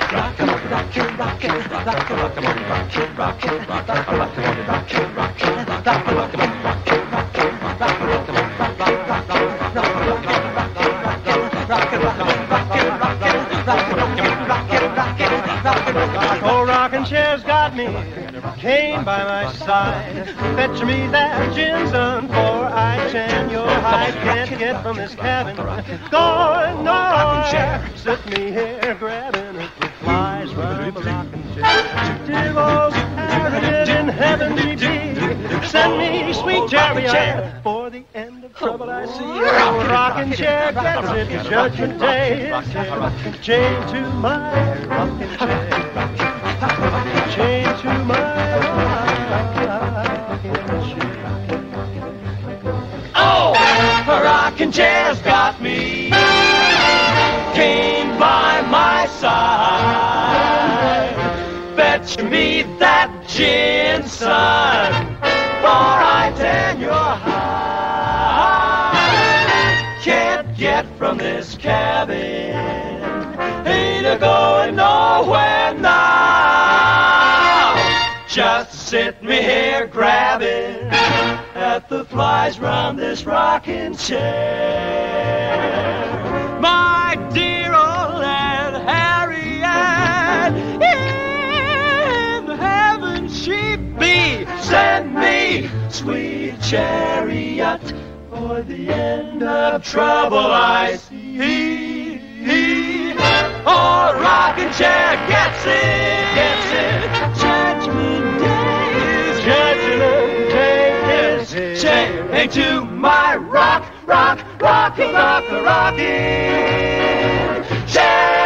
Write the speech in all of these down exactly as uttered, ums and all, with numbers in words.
Old rocking chair's got me, cane by my side. Fetch me that gin, son, for I tan your hide. Can't get from this cabin, going nowhere. Sit me here grabbing at the flies round the rocking chair. Dear old Harriet in heaven be send me sweet chariot for the end of trouble I see. Old rocking chair gets it, judgment day is here. Chain to my rocking chair. Chain to my rocking chair. Oh, a rocking chair's got me, cane by my side. Fetch me that gin, son, for I tan your hide. Can't get from this cabin, ain't a going nowhere now. Just sit me here grabbing at the flies round this rocking chair. My dear old Aunt Harriet, in heaven she be. Send me sweet chariot for the end of trouble I see. Oh, rocking chair gets it, gets it. Judgment day is judgment day is chain to my rock, rock, rocking, rock, rocking chair.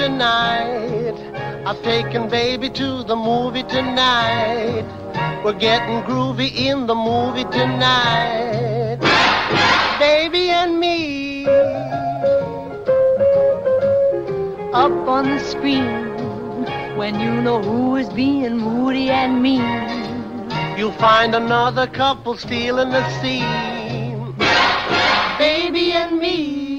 tonight. I've taken baby to the movie tonight. We're getting groovy in the movie tonight. Baby and me. Up on the screen, when you know who is being moody and mean, you'll find another couple stealing the scene. Baby and me.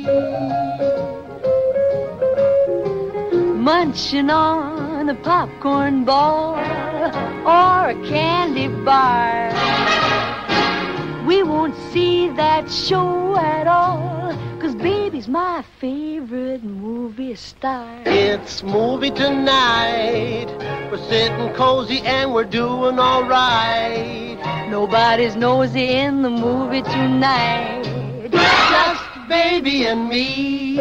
Munching on a popcorn ball or a candy bar. We won't see that show at all, 'cause baby's my favorite movie star. It's movie tonight. We're sitting cozy and we're doing all right. Nobody's nosy in the movie tonight. Just baby and me.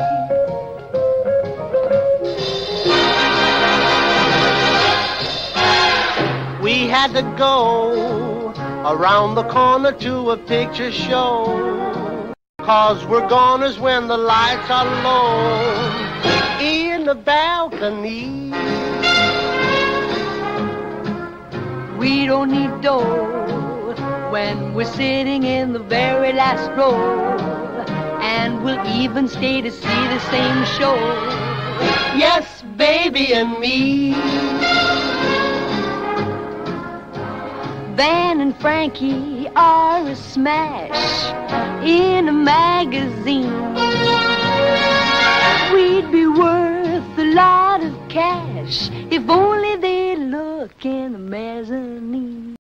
We had to go around the corner to a picture show, 'cause we're goners when the lights are low. In the balcony, we don't need dough when we're sitting in the very last row, and we'll even stay to see the same show. Yes, baby and me. Van and Frankie are a smash in a magazine. We'd be worth a lot of cash if only they'd look in the mezzanine.